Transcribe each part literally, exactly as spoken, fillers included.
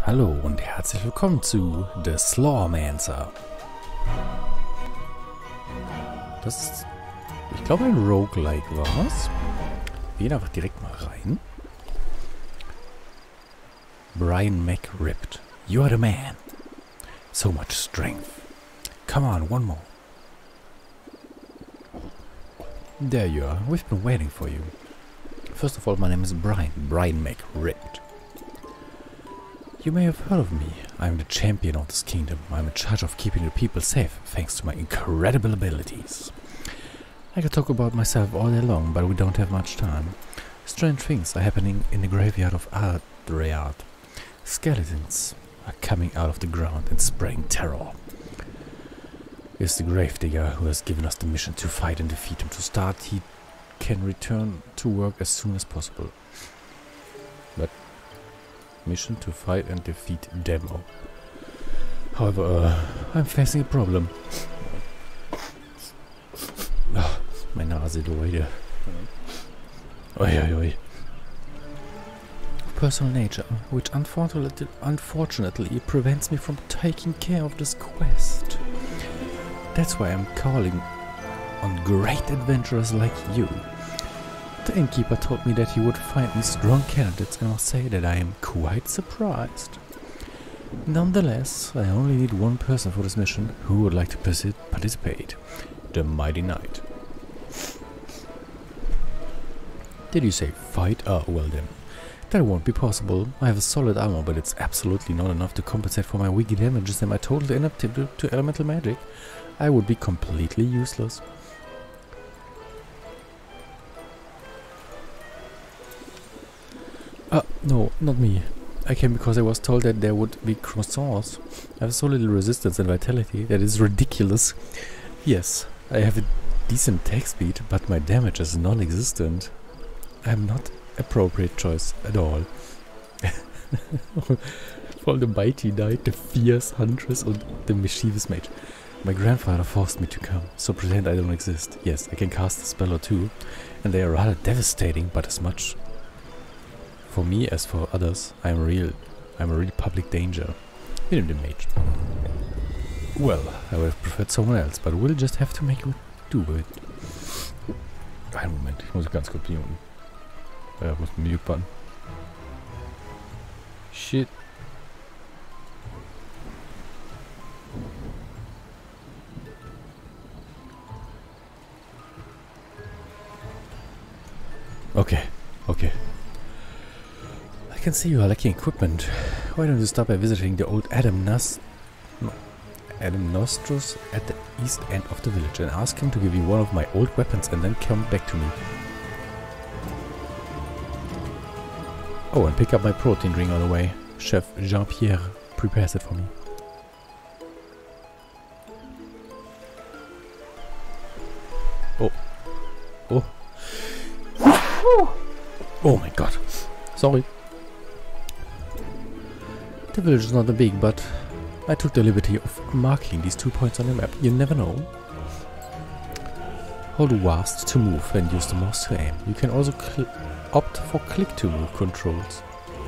Hallo und herzlich willkommen zu The Slawmancer. Das ist, ich glaube, ein Roguelike war es. Wir gehen einfach direkt mal rein. Brian McRipped. You are the man. So much strength. Come on, one more. There you are. We've been waiting for you. First of all, my name is Brian. Brian McRipped. You may have heard of me. I'm the champion of this kingdom. I'm in charge of keeping the people safe, thanks to my incredible abilities. I could talk about myself all day long, but we don't have much time. Strange things are happening in the graveyard of Adriard. Skeletons are coming out of the ground and spraying terror. It's the Gravedigger who has given us the mission to fight and defeat him. To start, he can return to work as soon as possible. But mission to fight and defeat Demo. However, uh, I'm facing a problem. Oh, meine Nase, du hier. Oi, oi, oi. Personal nature, which unfortunately, unfortunately prevents me from taking care of this quest. That's why I'm calling on great adventurers like you. The innkeeper told me that he would find me strong candidates, and I must say that I am quite surprised. Nonetheless, I only need one person for this mission who would like to participate. The Mighty Knight. Did you say fight? Ah, well then. That won't be possible. I have a solid armor, but it's absolutely not enough to compensate for my weak damages and my total inaptitude to elemental magic. I would be completely useless. Uh, no, not me. I came because I was told that there would be croissants. I have so little resistance and vitality that is ridiculous. Yes, I have a decent attack speed, but my damage is non-existent. I am not appropriate choice at all. For the Mighty Knight, the Fierce Huntress and the Mischievous Mage. My grandfather forced me to come, so pretend I don't exist. Yes, I can cast a spell or two, and they are rather devastating, but as much for me as for others, I'm real. I'm a real public danger. In the mage. Well, I would have preferred someone else, but we'll just have to make do with it. Einen Moment, ich muss ganz kurz muten. Ja, ich muss mute button. Shit. Okay, okay. I can see you are lacking equipment. Why don't you start by visiting the old Adam Nas Adam Nostros at the east end of the village and ask him to give you one of my old weapons and then come back to me. Oh, and pick up my protein drink on the way. Chef Jean-Pierre prepares it for me. Oh. Oh. Oh my god. Sorry. The village is not that big, but I took the liberty of marking these two points on the map. You never know. Hold W A S D to move and use the mouse to aim. You can also opt for click to move controls.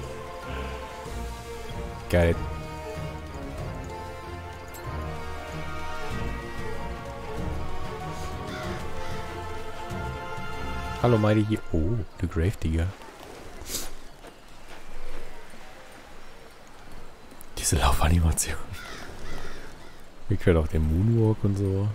Got it. Hallo Mighty hier. Oh, the Gravedigger. Diese Laufanimation. Wir können auch den Moonwalk und so.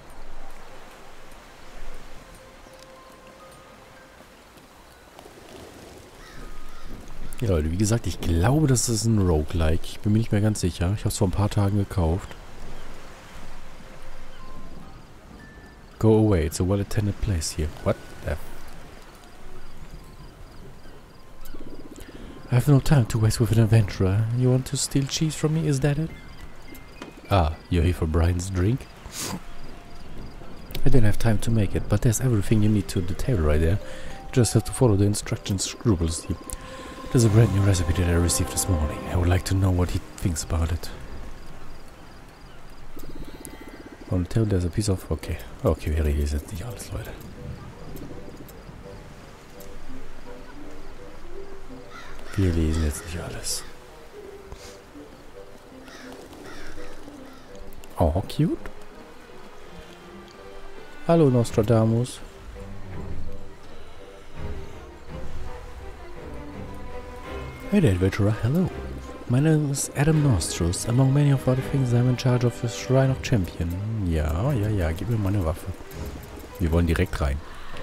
Ja Leute, wie gesagt, ich glaube, das ist ein Roguelike. Ich bin mir nicht mehr ganz sicher. Ich habe es vor ein paar Tagen gekauft. Go away, it's a well-attended place here. What the... I have no time to waste with an adventurer. You want to steal cheese from me, is that it? Ah, you're here for Brian's drink? I didn't have time to make it, but there's everything you need to the table right there. You just have to follow the instructions scrupulously. There's a brand new recipe that I received this morning. I would like to know what he thinks about it. On the table there's a piece of... Okay. Okay, wir lesen jetzt nicht alles, Leute. Wir lesen jetzt nicht alles. Oh, cute. Hallo, Nostradamus. Hey there, adventurer. Hello. My name is Adam Nostrus. Among many of other things, I'm in charge of the Shrine of Champion. Ja, ja, ja, gib mir meine Waffe. Wir wollen direkt rein.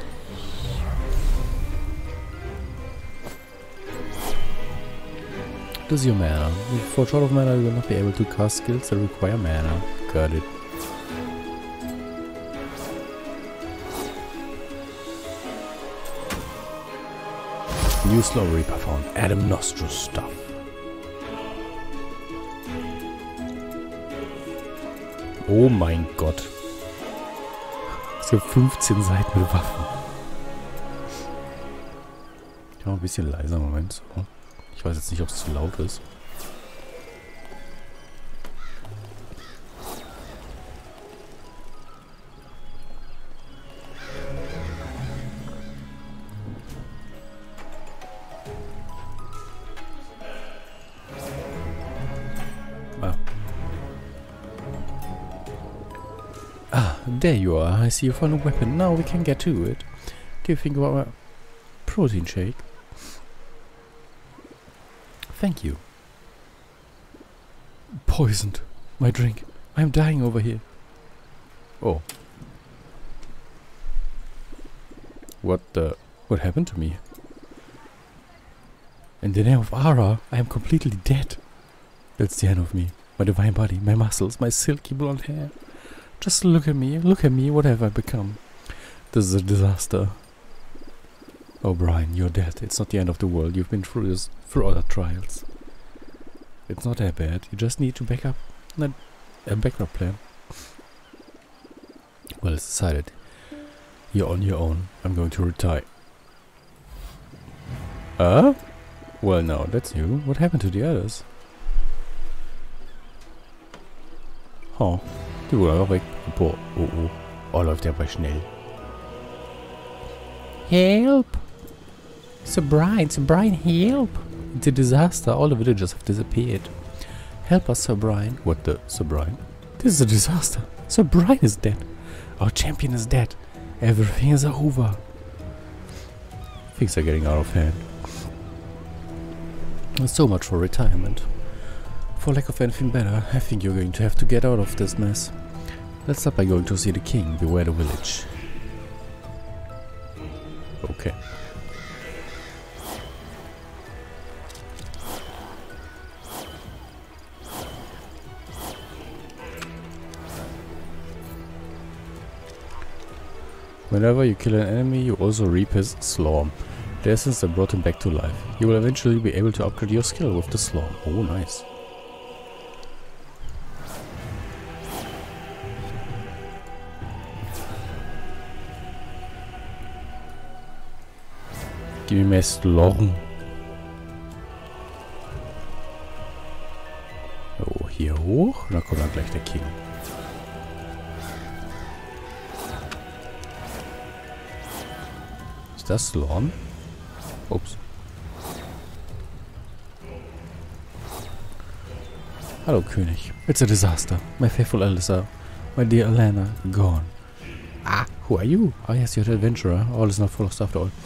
This is your mana. For short of mana, you will not be able to cast skills that require mana. Got it. New Slow Reaper found. Adam Nostrus stuff. Oh mein Gott. Es gibt fünfzehn Seiten mit Waffen. Ich mach ein bisschen leiser, Moment. So. Ich weiß jetzt nicht, ob es zu laut ist. Ah. Ah, there you are. I see you found a weapon. Now we can get to it. Do you think about a protein shake? Thank you. Poisoned. My drink. I'm dying over here. Oh. What the... What happened to me? In the name of Ara, I am completely dead. That's the end of me. My divine body, my muscles, my silky blonde hair. Just look at me, look at me, what have I become? This is a disaster. Oh, Brian, you're dead. It's not the end of the world. You've been through this, through other trials. It's not that bad. You just need to back up a, a backup plan. Well, it's decided. You're on your own. I'm going to retire. Huh? Well, no, that's new. What happened to the others? Oh, die wurden einfach weg. Boah, oh, oh. Oh, läuft der aber schnell. Help! Sir Brian, Sir Brian, help! It's a disaster. All the villagers have disappeared. Help us, Sir Brian. What the, Sir Brian? This is a disaster. Sir Brian is dead. Our champion is dead. Everything is over. Things are getting out of hand. So much for retirement. For lack of anything better, I think you're going to have to get out of this mess. Let's start by going to see the king. Beware the village. Okay. Whenever you kill an enemy, you also reap his Slorm, the essence that brought him back to life. You will eventually be able to upgrade your skill with the Slorm. Oh, nice. Give me my Slorm. Oh, hier hoch. Und dann kommt dann gleich der King. Das Slorm? Ups. Hallo König. It's a disaster. My faithful Alyssa, my dear Alana, gone. Ah, who are you? Oh yes, you're the adventurer. All is not full of stuff at all.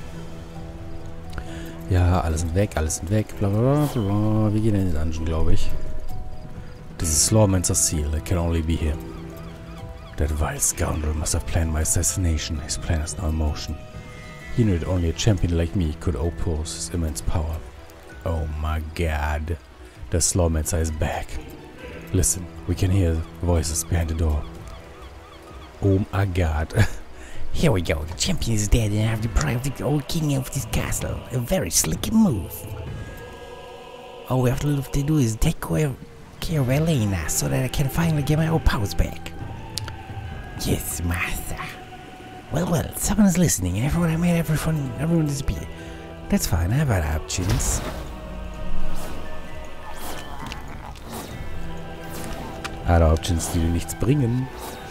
Ja, alles sind weg, alles sind weg. Bla bla bla bla. Wir gehen in den Dungeon, glaube ich. This is Slormancer's seal. It can only be him. That vile scoundrel must have planned my assassination. His plan is now in motion. He knew that only a champion like me could oppose his immense power. Oh my god. The Slormancer is back. Listen, we can hear voices behind the door. Oh my god. Here we go. The champion is dead and I have deprived the old king of this castle. A very slick move. All we have to do is take care of Elena so that I can finally get my old powers back. Yes, master. Well, well, someone is listening, and everyone I made everyone, everyone disappeared. That's fine, I have other options. Other options, die dir nichts bringen.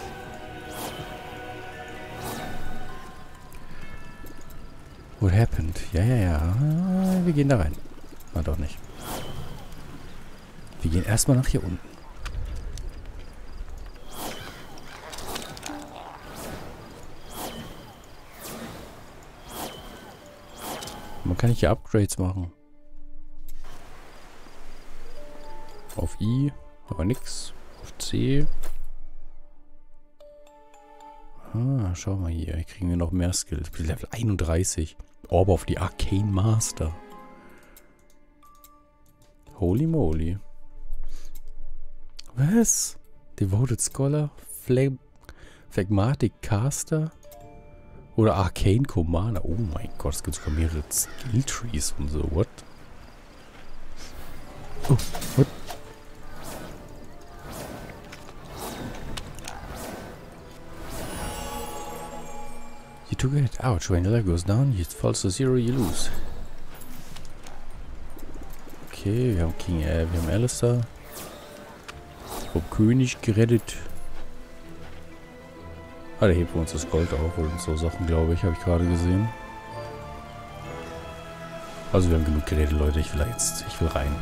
What happened? Ja, ja, ja. Wir gehen da rein. Na doch nicht. Wir gehen erstmal nach hier unten. kann ich hier Upgrades machen. Auf I, aber nix. Auf C. Ah, schau mal hier. Hier kriegen wir noch mehr Skills. Level einunddreißig. Orb of the Arcane Master. Holy moly. Was? Devoted Scholar? Phleg Phlegmatic Caster? Oder Arcane Commander? Oh mein Gott, es gibt sogar mehrere Skill Trees und so. What? Oh, what? You took it. Ouch, when the leg goes down, it falls to zero, you lose. Okay, wir haben King, äh, wir haben Alistair. Vom König gerettet. Ah, der hebt für uns das Gold auf und so Sachen, glaube ich, habe ich gerade gesehen. Also wir haben genug geredet, Leute. Ich will jetzt, ich will rein.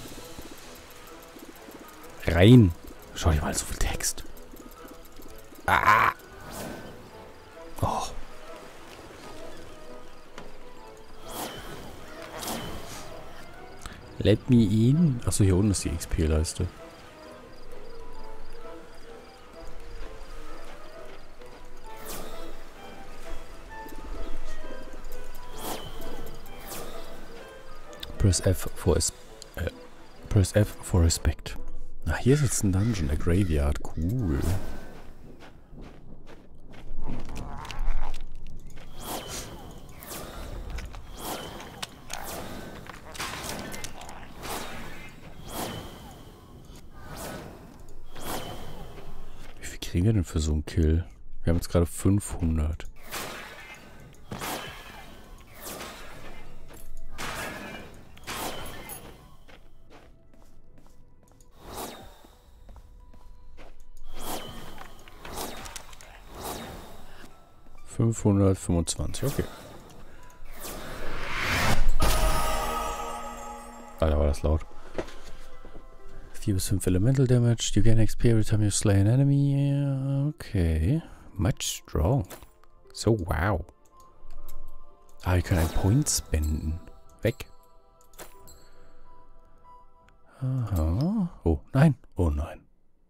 Rein! Schau dir mal, so viel Text. Ah! Oh. Let me in. Achso, hier unten ist die X P-Leiste. Press F for es äh, Press F for Respect. Ach, hier ist jetzt ein Dungeon, der Graveyard. Cool. Wie viel kriegen wir denn für so einen Kill? Wir haben jetzt gerade fünfhundert. fünfhundertfünfundzwanzig, okay. Ah, da war das laut. vier bis fünf Elemental Damage. You gain X P every time you slay an enemy. Okay. Much strong. So, wow. Ah, wir können einen Point spenden. Weg. Aha. Oh, nein. Oh, nein.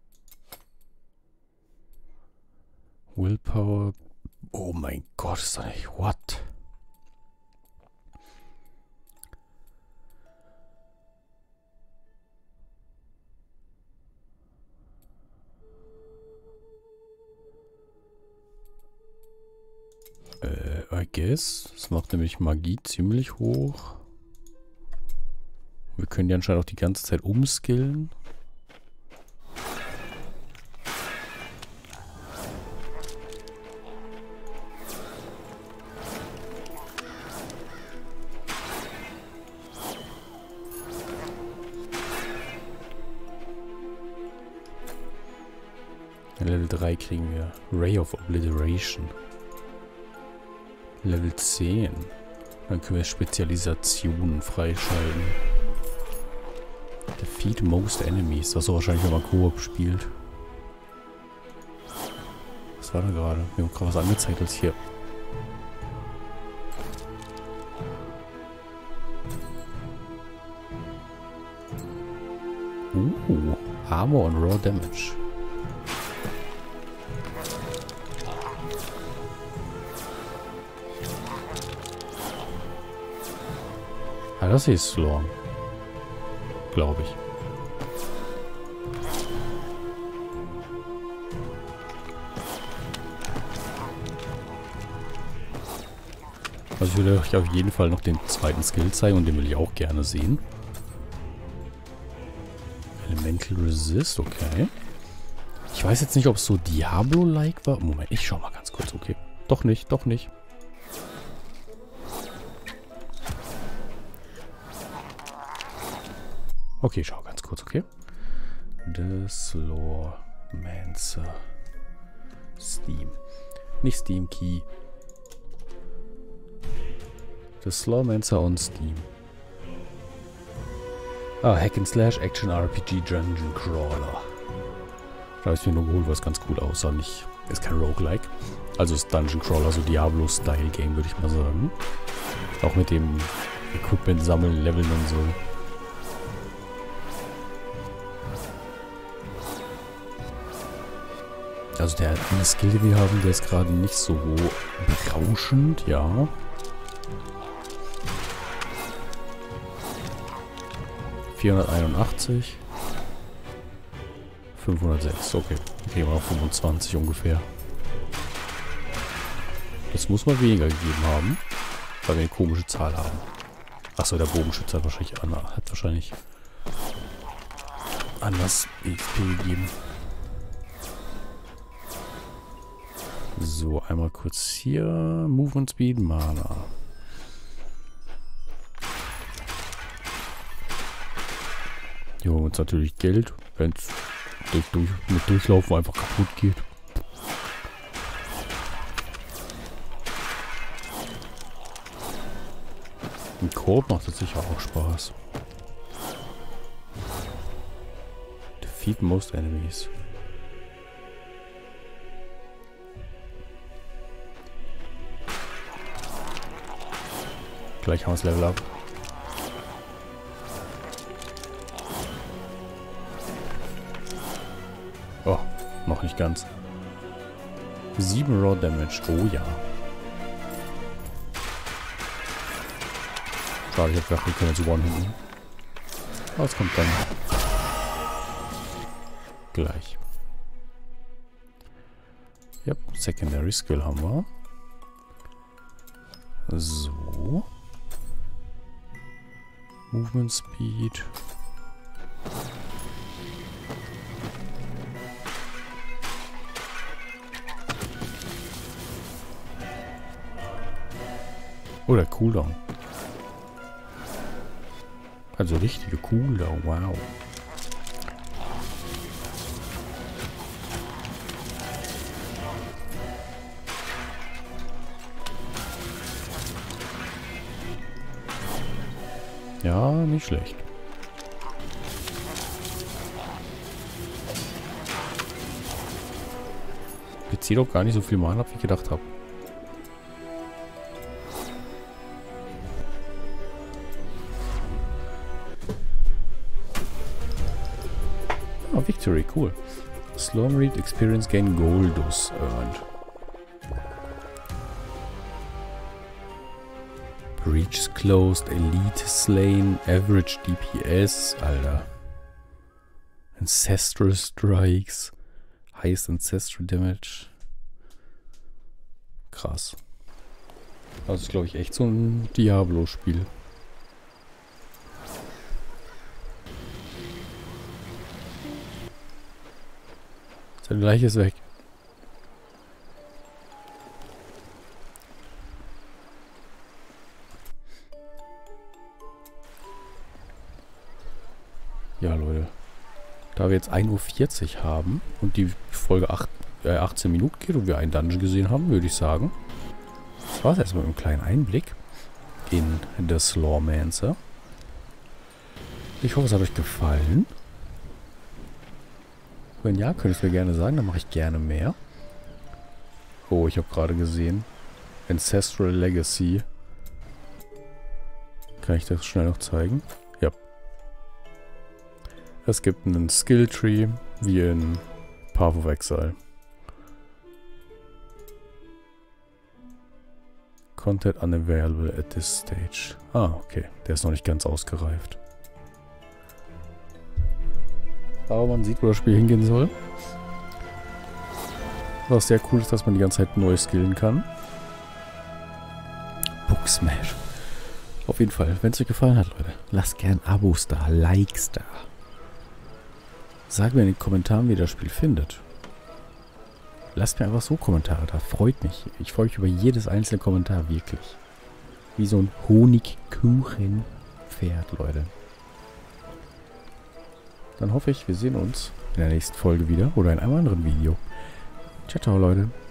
Willpower. Oh mein Gott, ist das nicht... What? Äh, I guess. Das macht nämlich Magie ziemlich hoch. Wir können die anscheinend auch die ganze Zeit umskillen. Level drei kriegen wir Ray of Obliteration. Level zehn. Dann können wir Spezialisationen freischalten. Defeat most enemies. Das ist wahrscheinlich, wenn man Koop spielt. Was war da gerade? Wir haben gerade was angezeigt als hier. Uh, Armor und Raw Damage. Ah, das hier ist Slorm. Glaube ich. Also ich will euch auf jeden Fall noch den zweiten Skill zeigen und den will ich auch gerne sehen. Elemental Resist, okay. Ich weiß jetzt nicht, ob es so Diablo-like war. Moment, ich schau mal ganz kurz, okay. Doch nicht, doch nicht. Okay, schau ganz kurz, okay. The Slormancer. Steam. Nicht Steam Key. The Slormancer on Steam. Ah, Hack and Slash Action R P G Dungeon Crawler. Da habe ich mir nur geholt, was ganz cool aussah. Nicht, ist kein Roguelike. Also ist Dungeon Crawler, so Diablo-Style-Game, würde ich mal sagen. Auch mit dem Equipment sammeln, leveln und so. Also der eine Skill, den wir haben, der ist gerade nicht so berauschend, ja. vierhunderteinundachtzig. fünfhundertsechs, okay. Dann kriegen wir noch fünfundzwanzig ungefähr. Das muss mal weniger gegeben haben, weil wir eine komische Zahl haben. Achso, der Bogenschütze hat wahrscheinlich, hat wahrscheinlich anders E X P gegeben. So, einmal kurz hier. Movement Speed, Mana. Hier holen wir uns natürlich Geld, wenn es durch, durch, mit Durchlaufen einfach kaputt geht. Ein Koop macht jetzt sicher auch Spaß. Defeat most enemies. Gleich haben wir das Level up. Oh, noch nicht ganz. sieben Raw Damage. Oh ja. Schade, ich hab gedacht, wir können jetzt one-hitten. Was kommt dann? Gleich. Ja, Secondary Skill haben wir. So. Movement Speed. Oh, der Cooldown. Also richtige Cooldown, wow. Ja, nicht schlecht. Ich ziehe doch gar nicht so viel Mana ab, wie ich gedacht habe. Ah, Victory, cool. Slum Read Experience Gain Goldus earned. Breach closed, Elite slain, Average D P S, Alter. Ancestral Strikes, Highest Ancestral Damage. Krass. Das ist, glaube ich, echt so ein Diablo-Spiel. Sein Gleich ist weg. Ja, Leute. Da wir jetzt ein Uhr vierzig haben und die Folge acht, äh, achtzehn Minuten geht und wir einen Dungeon gesehen haben, würde ich sagen. Das war es erstmal mit einem kleinen Einblick in The Slawmancer. Ich hoffe, es hat euch gefallen. Wenn ja, könnt ihr es mir gerne sagen, dann mache ich gerne mehr. Oh, ich habe gerade gesehen. Ancestral Legacy. Kann ich das schnell noch zeigen? Ja. Es gibt einen Skill Tree, wie in Path of Exile. Content unavailable at this stage. Ah, okay. Der ist noch nicht ganz ausgereift. Aber man sieht, wo das Spiel hingehen soll. Was sehr cool ist, dass man die ganze Zeit neu skillen kann. Book Smash. Auf jeden Fall, wenn es euch gefallen hat, Leute, lasst gern Abos da, Likes da. Sagt mir in den Kommentaren, wie ihr das Spiel findet. Lasst mir einfach so Kommentare da, freut mich. Ich freue mich über jedes einzelne Kommentar, wirklich. Wie so ein Honigkuchenpferd, Leute. Dann hoffe ich, wir sehen uns in der nächsten Folge wieder oder in einem anderen Video. Ciao, ciao, Leute.